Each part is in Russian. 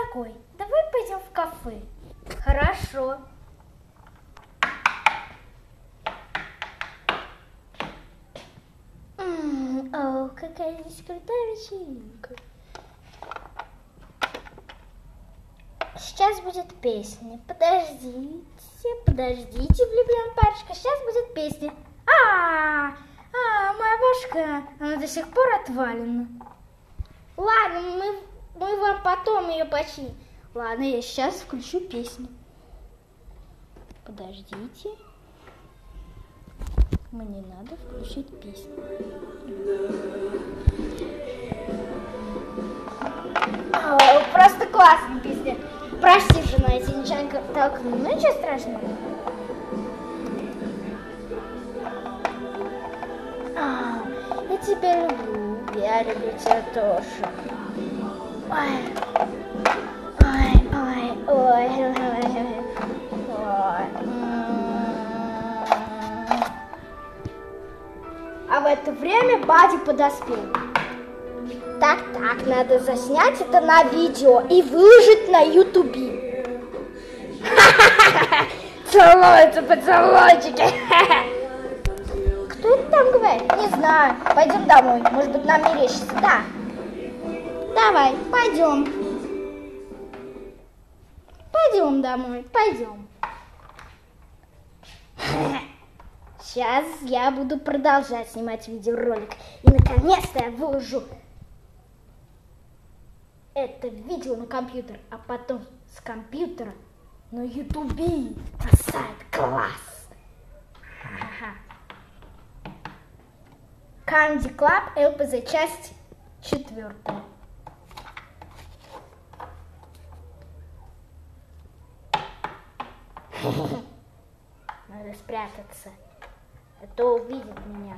такой? Давай пойдем в кафе. Хорошо. О, какая здесь крутая вечеринка. Сейчас будет песня. Подождите, влюбленная парочка. Сейчас будет песня. Моя башка, она до сих пор отвалена. Ладно, мы вам потом ее починим. Ладно, я сейчас включу песню. Подождите. Мне надо включить песню. Просто классная песня. Прости, жена, я тебя нечаянно толкну. Ну ничего страшного. Я тебя люблю. Я люблю тебя тоже. Ой. А в это время Бадди подоспел. Так, надо заснять это на видео и выложить на ютубе. Целуются поцелуйчики. Кто это там говорит? Не знаю. Пойдем домой. Может быть, нам мерещится. Да. Давай, пойдем. Пойдем домой. Пойдем. Сейчас я буду продолжать снимать видеоролик. И наконец-то я выложу это видео на компьютер, а потом с компьютера на ютубе, на сайт класс. Candy Club LPZ, часть 4. Надо спрятаться, а то увидит меня.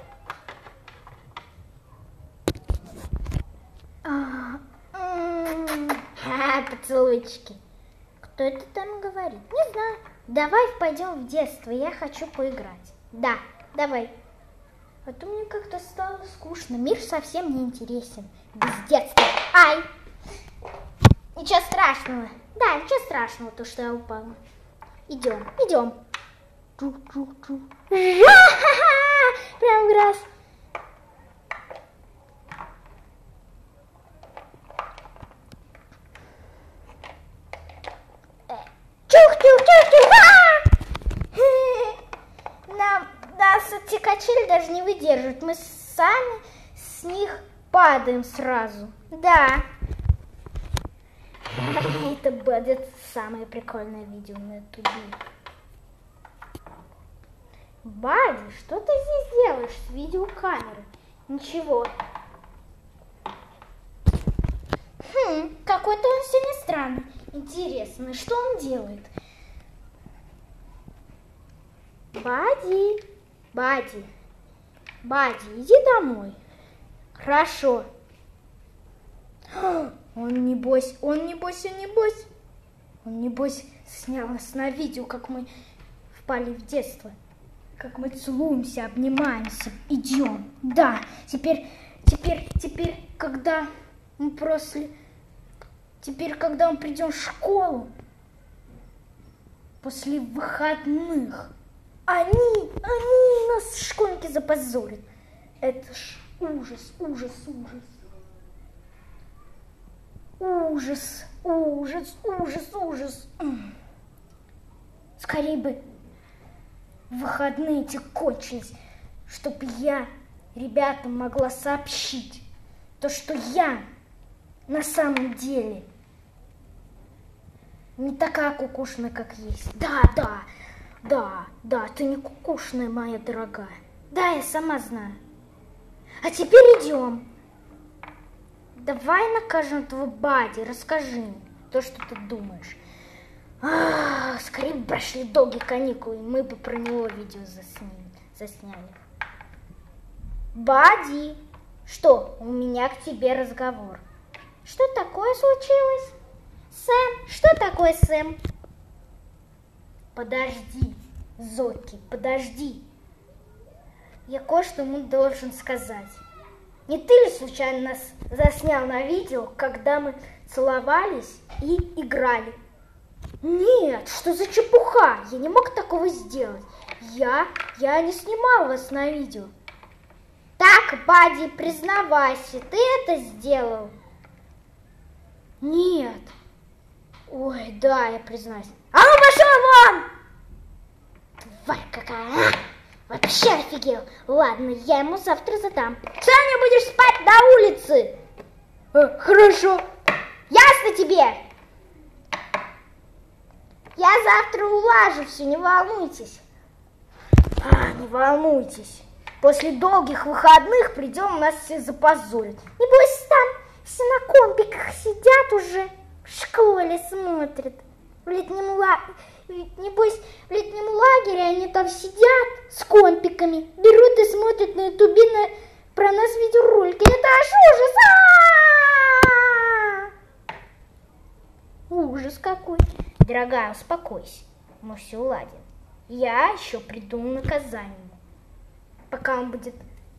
Поцелуйчики. Кто это там говорит? Не знаю. Давай пойдем в детство, я хочу поиграть. Да, давай. А то мне как-то стало скучно. Мир совсем не интересен. Без детства. Ай! Ничего страшного. Да, ничего страшного, то, что я упала. Идем. Прям в раз. Нас эти качели даже не выдерживают. Мы сами с них падаем сразу. Да. Это будет самое прикольное видео на ютубе. Бадди, что ты здесь делаешь с видеокамерой? Ничего. Какой-то он сегодня странный. Интересно, что он делает? Бадди, иди домой. Хорошо. Он небось снял нас на видео, как мы впали в детство. Как мы целуемся, обнимаемся, идем. Да, теперь, когда мы придем в школу, после выходных, они нас, школьники, запозорят. Это ж ужас. Скорее бы выходные эти кончились, чтобы я ребятам могла сообщить то, что я на самом деле не такая кукушная, как есть. Да, ты не кукушная, моя дорогая. Да, я сама знаю. А теперь идем. Давай накажем этого Бадди, расскажи мне то, что ты думаешь. Скорее бы прошли долгие каникулы, и мы бы про него видео засняли. Бадди, что? У меня к тебе разговор. Что такое случилось? Сэм, что такое, Сэм? Подожди, Зоки, подожди. Я кое-что ему должен сказать. Не ты ли случайно нас заснял на видео, когда мы целовались и играли. Нет, что за чепуха? Я не мог такого сделать. Я не снимал вас на видео. Так, Бадди, признавайся, ты это сделал? Нет. Ой, да, я признаюсь. А ну пошел вон! Тварь какая, а? Вообще офигел. Ладно, я ему завтра задам. Сегодня будешь спать на улице. Хорошо. Ясно тебе? Я завтра улажу все, не волнуйтесь. Не волнуйтесь. После долгих выходных придем, нас все запозорят. Небось, там все на компиках сидят уже, в школе смотрят. Небось, в летнем лагере они там сидят с компиками, берут и смотрят на ютубе про нас видеоролики. Это аж ужас! Ужас какой. Дорогая, успокойся, мы все уладим. Я еще придумал наказание. Пока он будет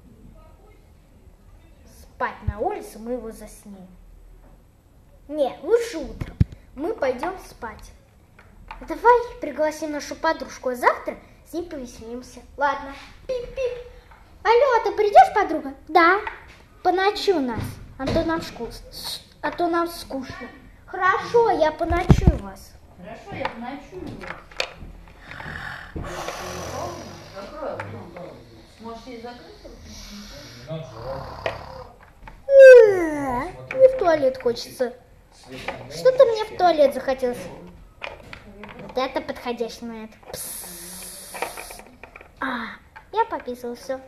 спать на улице, мы его заснем. Не, лучше утром. Мы пойдем спать. Давай пригласим нашу подружку, а завтра с ней повеселимся. Ладно. Пип-пип. Алло, ты придешь, подруга? Да. Поночуй нас, а то нам скучно. Хорошо, я поночую вас. Хорошо, я поночую вас. Можешь ей закрыть? Мне в туалет хочется. Что-то мне в туалет захотелось. Вот это подходящий момент. Я пописал, все.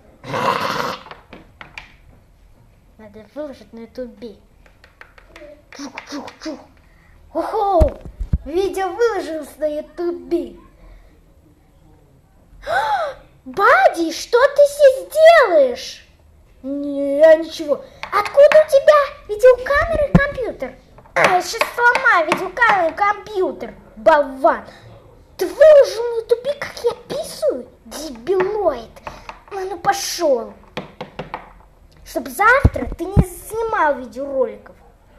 Надо выложить на ютубе. Чух-чух-чух. Охо! Видео выложилось на ютубе. Бадди, что ты здесь делаешь? Не, ничего. Откуда у тебя видеокамера и компьютер? Я сейчас сломаю видеокамеру и компьютер, болван. Ты выложил на ютубе, как я писаю? Дебилоид. Ну пошел. Чтоб завтра ты не снимал видеороликов.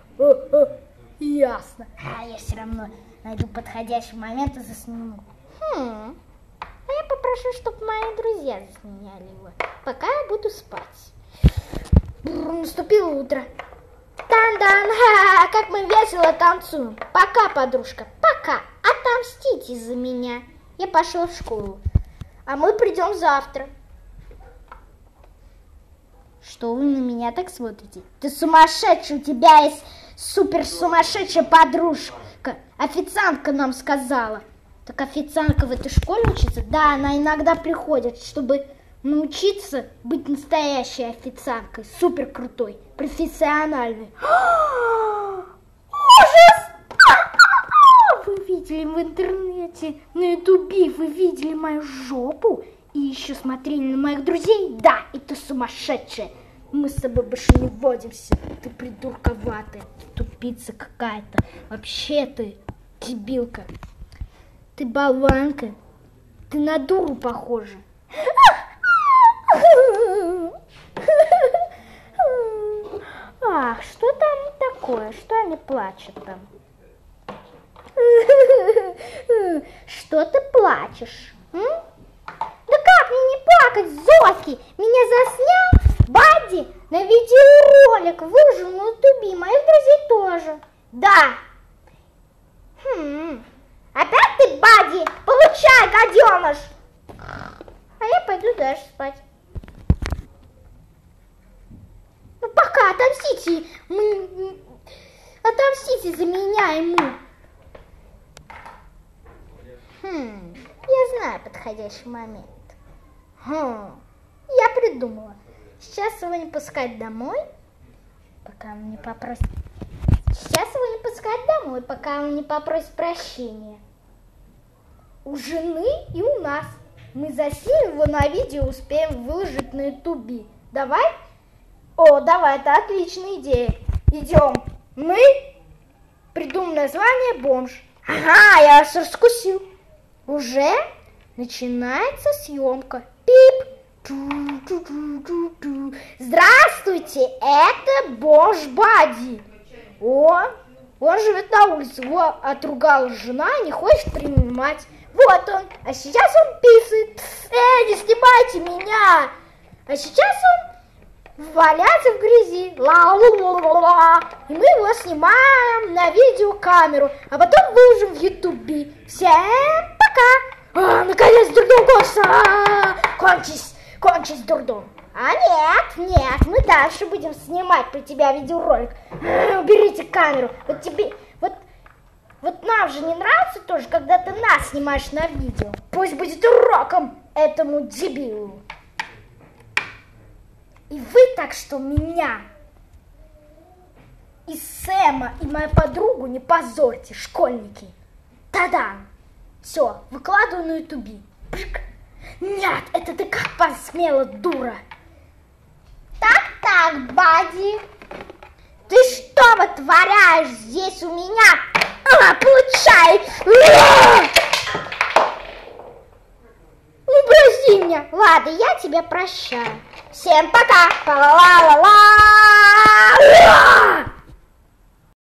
Ясно. Я все равно найду подходящий момент и засниму. А я попрошу, чтобы мои друзья засняли его, пока я буду спать. Наступило утро. Тан-дан, как мы весело танцуем. Пока, подружка, пока. Отомстите за меня. Я пошел в школу. А мы придем завтра. Что вы на меня так смотрите? Ты сумасшедший, у тебя есть супер сумасшедшая подружка. Официантка нам сказала. Так официантка в этой школе учится? Да, она иногда приходит, чтобы научиться быть настоящей официанткой. Супер крутой, профессиональной. Ужас! Вы видели в интернете, на ютубе, вы видели мою жопу? И еще смотрели на моих друзей? Да, и ты сумасшедшая. Мы с тобой больше не водимся. Ты придурковатая, тупица какая-то. Вообще ты дебилка. Ты болванка. Ты на дуру похожа. Ах, что там такое? Что они плачут там? Что ты плачешь? Да как мне не плакать, Зоки? Меня заснял Бадди на видеоролик, выложил на ютубе, моих друзей тоже. Да. Опять ты, Бадди? Получай, гаденыш. А я пойду дальше спать. Ну пока, отомстите. Отомстите за меня ему. Я знаю подходящий момент. Я придумала. Сейчас его не пускать домой, пока он не попросит. Сейчас его не пускать домой, пока он не попросит прощения. У жены и у нас. Мы заснимем его на видео, успеем выложить на ютубе. Давай? О, давай, это отличная идея. Идем. Мы придумаем название «Бомж». Ага, я вас раскусил. Уже начинается съемка. Пип. Здравствуйте, это Бомж Бадди. О, Он живет на улице, его отругала жена, не хочет принимать. Вот он, а сейчас он писает. Не снимайте меня! А сейчас он валяется в грязи. Ла-ла-ла-ла-ла. И мы его снимаем на видеокамеру, а потом выложим в Ютубе. Всем пока! Наконец дурдом кончился! Кончись дурдом. А нет, мы дальше будем снимать про тебя видеоролик. Уберите камеру. Вот тебе, вот нам же не нравится тоже, когда ты нас снимаешь на видео. Пусть будет уроком этому дебилу. И вы так что меня и Сэма, и мою подругу не позорьте, школьники. Та-дам! Все, выкладываю на ютубе. Нет, это ты как посмела, дура. Так, Бадди. Ты что вытворяешь здесь у меня? Получай! Ну, прости меня. Ладно, я тебя прощаю. Всем пока. Ла-ла-ла-ла.